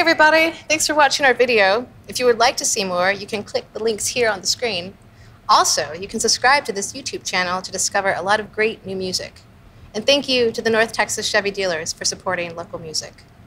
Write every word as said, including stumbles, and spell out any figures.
everybody, thanks for watching our video. If you would like to see more, you can click the links here on the screen. Also, you can subscribe to this YouTube channel to discover a lot of great new music. And thank you to the North Texas Chevy Dealers for supporting local music.